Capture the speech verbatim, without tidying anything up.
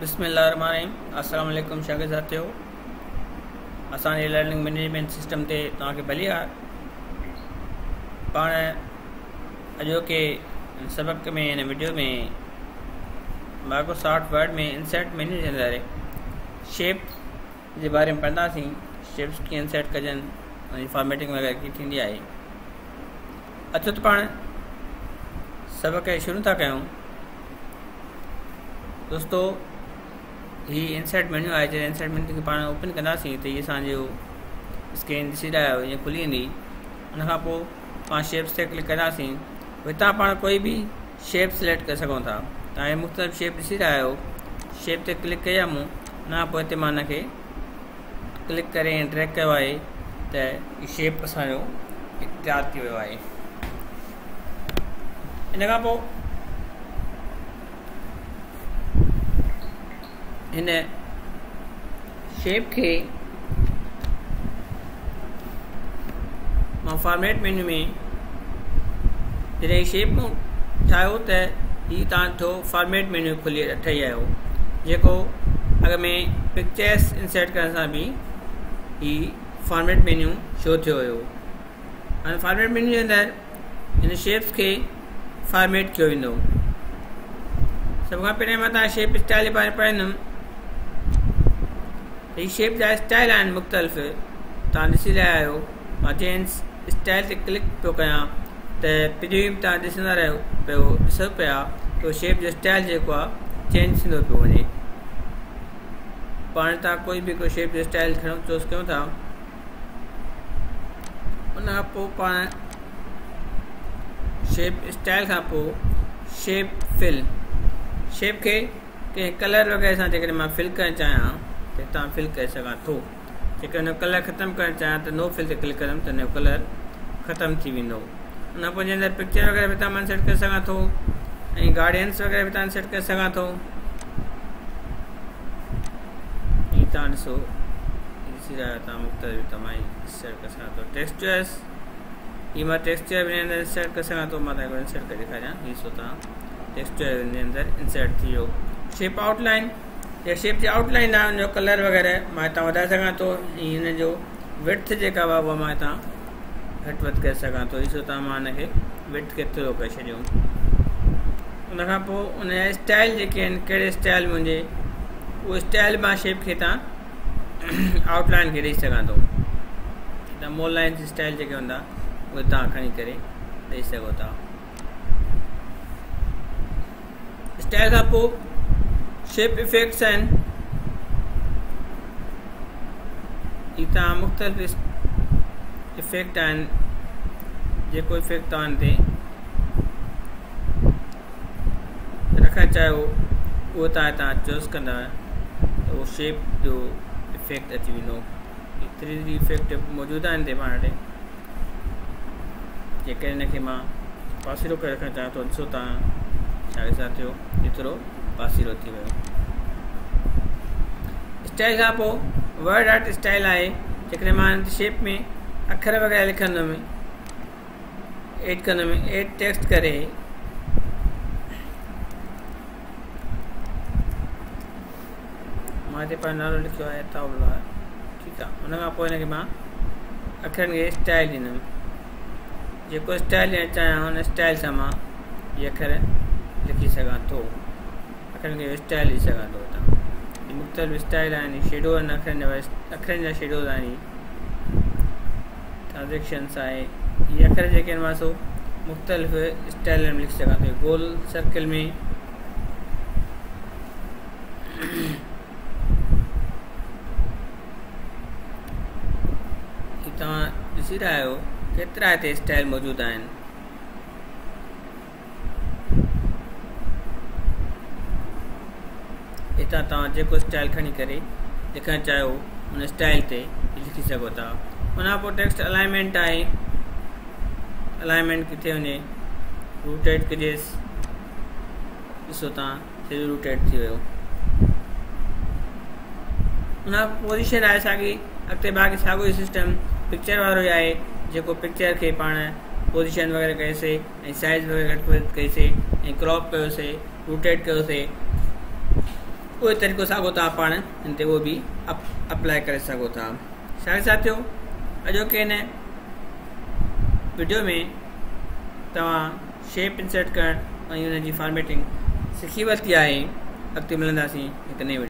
बिस्मिल्लाहिर्रहमानिर्रहीम। अस्सलाम वालेकुम शागिर्द साथियों, असांजे लर्निंग मैनेजमेंट सिस्टम ते तव्हांखे भली आहे। पाण अॼोके सबक़ में हिन वीडियो में माइक्रोसॉफ्ट वर्ड में इंसर्ट मेन्यू जे अंदरि शेप जे बारे में पढ़ंदासीं। शेप्स कीअं इंसर्ट कजनि, उनजी फॉर्मेटिंग वग़ैरह कीअं थींदी आहे। अचो त पाण सबक़ खे शुरू था कयूं। दोस्तों, ही इंसर्ट मेन्यू आहे। जॾहिं इंसर्ट मेन्यू खे पाण ओपन कंदासीं त हीअ असांजो स्क्रीन ॾिसी रहिया आहियो, ईअं खुली वेंदी। उनखां पोइ पाण शेप्स ते क्लिक कंदासीं। हितां पाण कोई बि शेप सिलेक्ट करे सघूं था। तव्हां हे मुख़्तलिफ़ शेप ॾिसी रहिया आहियो। शेप ते क्लिक कया मूं, उनखां पोइ हिते मां हिनखे क्लिक करे ऐं ड्रैग कयो आहे त हीउ शेप असांजो तयारु थी वियो आहे। इन खां पोइ हिन शेप खे मां फॉर्मेट मेन्यू में जॾहिं शेप मूं ठाहियो त हीउ तव्हांजो फॉर्मेट मेन्यू खुली ठही आयो, जेको अॻ में पिक्चर्स इंसर्ट करण सां बि ही फॉर्मेट मेन्यू शो थियो हुयो। हाणे फॉर्मेट मेन्यू जे अंदरि हिन शेप्स खे फॉर्मेट कयो वेंदो। सभ खां पहिरियों मां तव्हां शेप स्टाइल जे बारे में पढ़ंदुमि। ही शेप जा स्टाइल आहिनि मुख़्तलिफ़, तव्हां ॾिसी रहिया आहियो। मां जंहिं स्टाइल ते क्लिक पियो कयां त पहिरियों ई तव्हां ॾिसंदा रहियो पियो ॾिसो पिया त शेप जो स्टाइल जेको आहे चेंज थींदो पियो वञे। पाण तव्हां कोई बि को शेप जो स्टाइल खणो चूज़ कयूं था, उनखां पोइ पाण शेप स्टाइल खां पोइ शेप फिल शेप खे कंहिं कलर वग़ैरह सां जेकॾहिं मां फिल करणु चाहियां त हितां फिल करे सघां थो। जेकर हुन कलर ख़तमु करणु चाहियां त नो फिल ते क्लिक कंदुमि त हुन जो कलर ख़तमु थी वेंदो। उन पोइ जे अंदरि पिक्चर वग़ैरह बि तव्हां इंसर्ट करे सघां थो ऐं गार्डियन्स वग़ैरह बि तव्हां इंसर्ट करे सघां थो। हीअ तव्हां ॾिसो ॾिसी रहिया तव्हां मुख़्तलिफ़ तमामु इंसर्ट करे सघां थो। टेक्सचर्स, हीअ मां टेक्सचर बि हिन अंदरि इंसर्ट करे सघां थो। मां तव्हांखे इंसर्ट करे ॾेखारियां। हीअ सो तव्हां टेक्सचर हिन अंदरि इंसर्ट थी वियो। शेप आउटलाइन, या शेप जी आउटलाइन आहे, हुनजो कलर वग़ैरह मां हितां वधाए सघां थो। हिन जो विड्थ जेका हुआ उहा मां हितां घटि वधि करे सघां थो। ॾिसो तव्हां मां हिनखे विड्थ खे थोरो करे छॾियो। उनखां पोइ उनजा स्टाइल जेके आहिनि, कहिड़े स्टाइल मुंहिंजे, उहो स्टाइल मां शेप खे तव्हां आउटलाइन खे ॾेई सघां थो। हितां मोल लाइन स्टाइल जेके हूंदा उहे तव्हां खणी करे ॾेई सघो था। स्टाइल खां पोइ शेप इफेक्ट्स आहिनि। ही तव्हां मुख़्तलिफ़ इफेक्ट आहिनि। जेको इफेक्ट तव्हां हिते रखणु चाहियो उहो तव्हां हितां चूज़ कंदा त उहो शेप जो इफेक्ट अची वेंदो। थ्री डी इफेक्ट मौजूदु आहिनि हिते पाण वटि। जेकर हिनखे मां पासीरो करे रखणु चाहियां थो, ॾिसो तव्हां छा साथियो एतिरो पासीरो थी वियो। स्टाइल खां पोइ वर्ड आर्ट स्टाइल आहे। जेकॾहिं मां शेप में अखर वग़ैरह लिखंदुमि, एड कंदुमि, एड टेक्स्ट करे मां हिते पंहिंजो नालो लिखियो आहे ताउला, ठीकु आहे। हुन खां पोइ हिनखे मां अखरनि खे स्टाइल ॾींदुमि। जेको स्टाइल ॾियणु चाहियां हुन स्टाइल सां मां इहे अखर लिखी सघां थो। अखरनि खे स्टाइल ॾेई सघां थो। हितां मुख़्तलिफ़ स्टाइल आहिनि। शेडो आहिनि, अखरनि जा अखरनि जा शेडोज़ आहिनि। ट्रांजेक्शन्स आहे। इहे अखर जेके आहिनि मां सो मुख़्तलिफ़ स्टाइल में लिखी सघां थो। गोल सर्किल में तव्हां ॾिसी रहिया आहियो केतिरा हिते स्टाइल मौजूदु आहिनि। हितां तव्हां जेको स्टाइल खणी करे लिखणु चाहियो हुन स्टाइल ते लिखी सघो था। हुनखां पोइ टेक्स्ट अलाइनमेंट आहे। अलाइनमेंट किथे वञे, रूटेड कजेस, ॾिसो तव्हां सॼो रूटेड थी वियो। हुनखां पोइ पोज़ीशन आहे साॻी, अॻिते बाक़ी साॻियो ई सिस्टम पिक्चर वारो ई आहे। जेको पिक्चर खे पाण पोज़ीशन वग़ैरह कयोसीं ऐं साइज़ वग़ैरह घटि वधि कईसीं ऐं क्रॉप कयोसीं, रोटेट कयोसीं। उहे तरीक़ो साॻो तव्हां पाण हिन ते उहो बि अप अप्लाई करे सघो था। छा साथियो, अॼोके हिन वीडियो में तव्हां शेप इंसर्ट करणु ऐं हुनजी फॉर्मेटिंग सिखी वरिती आहे। अॻिते मिलंदासीं हिकु नई वीडियो।